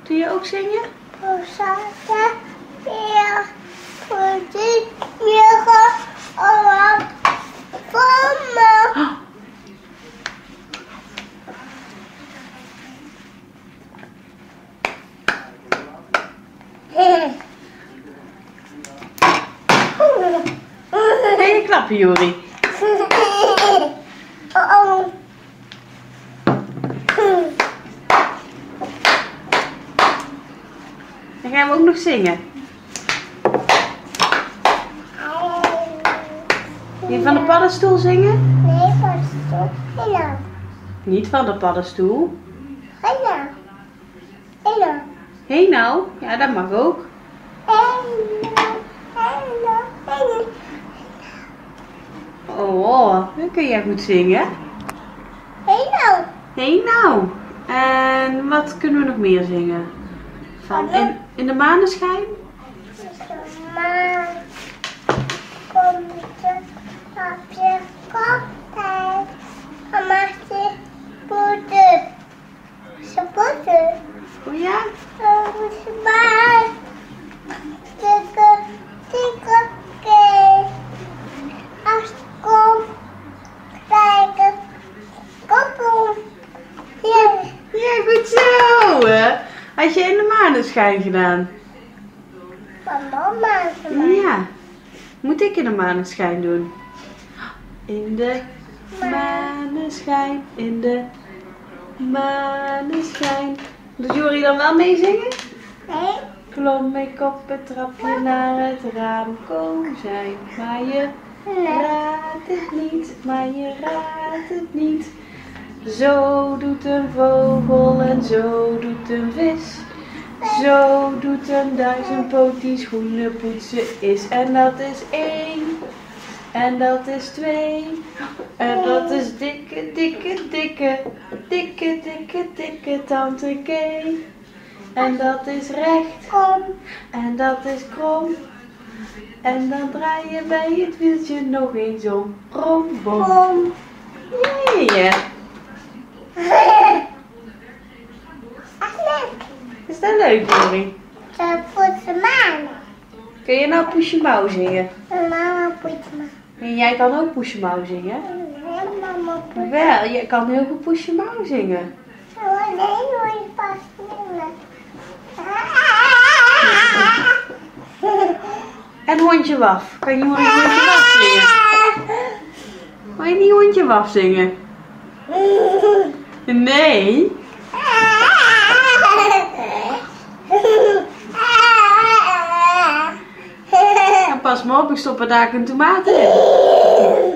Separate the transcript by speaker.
Speaker 1: Doe je ook zingen? Ga je klappen, Jori? Dan gaan we ook nog zingen. Wil je van de paddenstoel zingen?
Speaker 2: Nee, paddenstoel. Hello.
Speaker 1: Niet van de paddenstoel.
Speaker 2: Hello. Hello.
Speaker 1: Hé nou, ja dat mag ook.
Speaker 2: Hello.
Speaker 1: Oh, dan kun jij goed zingen.
Speaker 2: Hello.
Speaker 1: Hé nou. En wat kunnen we nog meer zingen? Van in de maneschijn?
Speaker 2: Maar komt het op je koptijd. Mama's poeder. Ze poeder.
Speaker 1: Oh ja?
Speaker 2: Maar tikke, als kom, kijken, koppel.
Speaker 1: Ja, goed zo. Had je in de maneschijn gedaan?
Speaker 2: Van mama.
Speaker 1: Ja. Moet ik in de maneschijn doen? In de maneschijn, in de maneschijn. Doet Jori dan wel meezingen?
Speaker 2: Nee.
Speaker 1: Klom ik op het trapje naar het raam, kozijn. Maar je raadt het niet, maar je raadt het niet. Zo doet een vogel en zo doet een vis. Zo doet een duizendpoot die schoenen poetsen is. En dat is 1. En dat is 2. En dat is dikke tante K. En dat is recht.
Speaker 2: Kom.
Speaker 1: En dat is krom. En dan draai je bij het wieltje nog eens om. Rom, bom.
Speaker 2: Kom.
Speaker 1: Nee.
Speaker 2: Leuk.
Speaker 1: Is dat leuk, Jori?
Speaker 2: Zo voor de maan.
Speaker 1: Kun je nou Poesje-Mouw zingen?
Speaker 2: Mama poetst me.
Speaker 1: En jij kan ook Poesje-Mouw zingen?
Speaker 2: Nee, mama poetst.
Speaker 1: Wel, je kan heel goed Poesje-Mouw zingen.
Speaker 2: Oh, nee, hoor je pas nemen.
Speaker 1: En Hondje Waf. Kan je Hondje Waf zingen? Kan je niet Hondje Waf zingen? Nee. Ja, pas maar op, ik stop er daar een tomaten in.